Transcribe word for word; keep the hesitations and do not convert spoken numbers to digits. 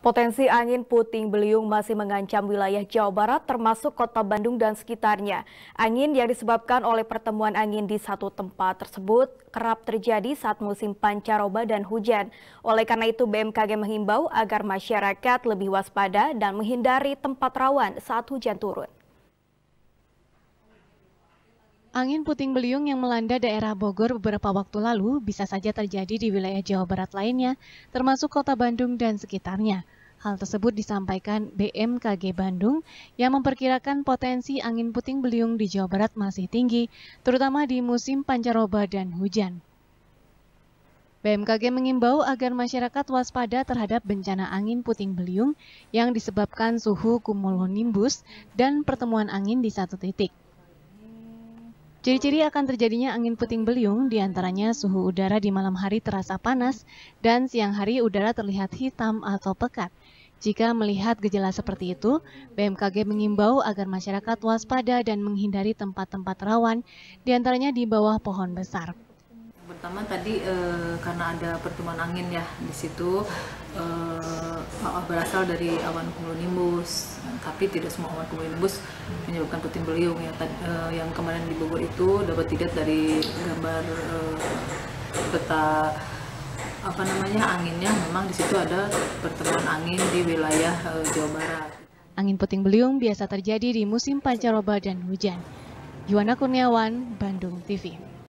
Potensi angin puting beliung masih mengancam wilayah Jawa Barat termasuk kota Bandung dan sekitarnya. Angin yang disebabkan oleh pertemuan angin di satu tempat tersebut kerap terjadi saat musim pancaroba dan hujan. Oleh karena itu B M K G menghimbau agar masyarakat lebih waspada dan menghindari tempat rawan saat hujan turun. Angin puting beliung yang melanda daerah Bogor beberapa waktu lalu bisa saja terjadi di wilayah Jawa Barat lainnya, termasuk kota Bandung dan sekitarnya. Hal tersebut disampaikan B M K G Bandung yang memperkirakan potensi angin puting beliung di Jawa Barat masih tinggi, terutama di musim pancaroba dan hujan. B M K G mengimbau agar masyarakat waspada terhadap bencana angin puting beliung yang disebabkan suhu cumulonimbus dan pertemuan angin di satu titik. Ciri-ciri akan terjadinya angin puting beliung diantaranya suhu udara di malam hari terasa panas dan siang hari udara terlihat hitam atau pekat. Jika melihat gejala seperti itu, B M K G mengimbau agar masyarakat waspada dan menghindari tempat-tempat rawan, diantaranya di bawah pohon besar. Pertama tadi eh, karena ada pertemuan angin ya di situ eh, berasal dari awan cumulonimbus, tapi tidak semua awan cumulonimbus menyebabkan puting beliung ya. Tadi, eh, yang kemarin di Bogor itu dapat dilihat dari gambar eh, peta apa namanya anginnya, memang di situ ada pertemuan angin di wilayah eh, Jawa Barat. Angin puting beliung biasa terjadi di musim pancaroba dan hujan. Yuwana Kurniawan, Bandung T V.